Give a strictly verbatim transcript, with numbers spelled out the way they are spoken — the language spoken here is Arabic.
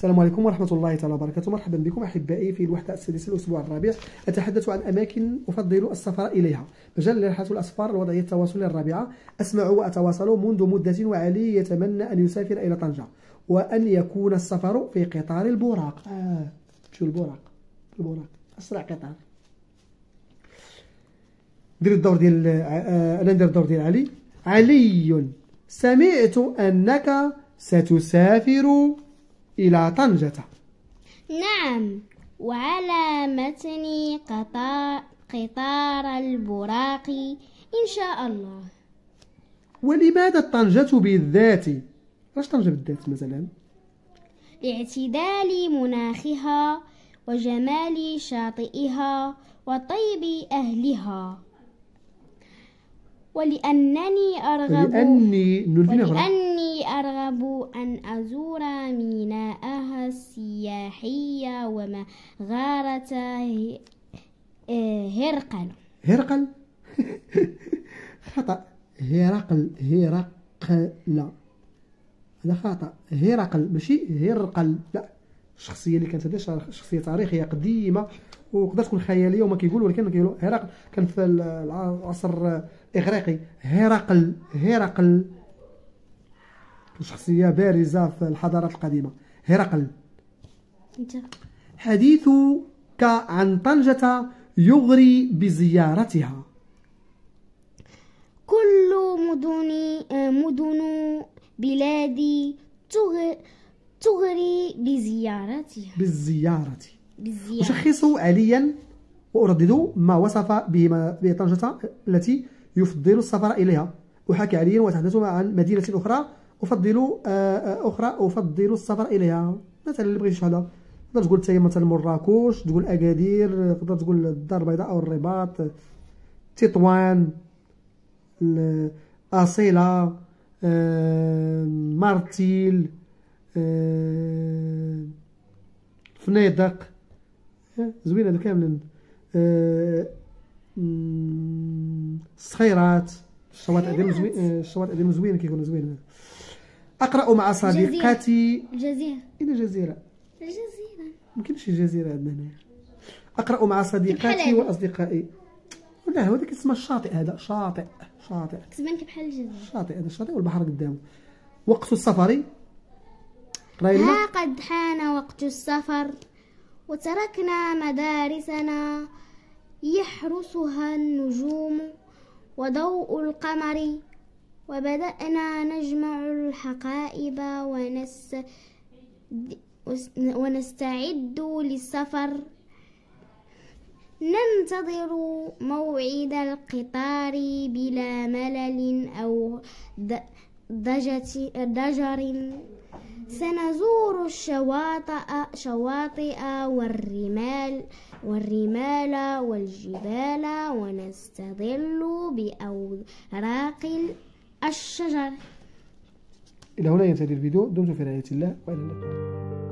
السلام عليكم ورحمة الله تعالى وبركاته. مرحبا بكم أحبائي في الوحدة السادسة الأسبوع الرابع. أتحدث عن أماكن أفضل السفر إليها. مجال رحلة الأسفار الوضعية التواصلية الرابعة. أسمع وأتواصل منذ مدة، وعلي يتمنى أن يسافر إلى طنجة وأن يكون السفر في قطار البراق. آه شو البراق؟ البراق أسرع قطار. ندير الدور ديال آه أنا ندير الدور ديال علي. علي، سمعت أنك ستسافر إلى طنجة. نعم، وعلى متن قطار, قطار البراق إن شاء الله. ولماذا طنجة بالذات؟ علاش طنجة بالذات مثلا؟ لاعتدال مناخها وجمال شاطئها وطيب أهلها، ولأنني أرغب ولأني, ولأني أرغب أن أزور ميناءها السياحية ومغارة هرقل. هرقل؟ خطأ. هرقل هرقل هذا خطأ. هرقل ماشي هرقل، لا. الشخصية اللي كانت هذه شخصية تاريخية قديمة وقدرت تكون خيالية وما كيقولوا، ولكن كيقولوا هرقل. كان في العصر الإغريقي. هرقل هرقل شخصية بارزة في الحضارات القديمة. هرقل. حديثك عن طنجة يغري بزيارتها. كل مدن مدن بلادي تغري بزيارتها. بالزيارة. بالزيارة. أشخص عليا وأردد ما وصف به طنجة التي يفضل السفر إليها. أحاكي عليا وأتحدث عن مدينة أخرى أفضل أخرى أفضل السفر إليها. مثلا اللي بغيتي شحال تقدر تقول حتى مثلا مراكش، تقول أكادير، تقدر تقول الدار البيضاء أو الرباط، تطوان، أصيلة، مارتيل، فنيدق. زوين هادو كاملين. الصخيرات، الشواطئ ديالهم زوين، الشواطئ ديالهم زوينه كيكونوا زوينين. أقرأ مع صديقاتي. جزيرة. إلى جزيرة. الجزيرة. ممكنش جزيرة عندنا هنا. أقرأ مع صديقاتي وأصدقائي. لا هذا كيتسمى الشاطئ. هذا شاطئ شاطئ كتبان بحال الجزيرة. شاطئ هذا الشاطئ والبحر قدامه. وقت السفر. ها قد حان وقت السفر، وتركنا مدارسنا يحرسها النجوم وضوء القمر، وبدأنا نجمع الحقائب ونس... ونستعد للسفر. ننتظر موعد القطار بلا ملل أو ضجر. سنزور الشواطئ شواطئ والرمال والرمال والجبال، ونستظل بأوراق الشجر. إلى هنا ينتهي الفيديو. دمتم في رعاية الله وإلى اللقاء.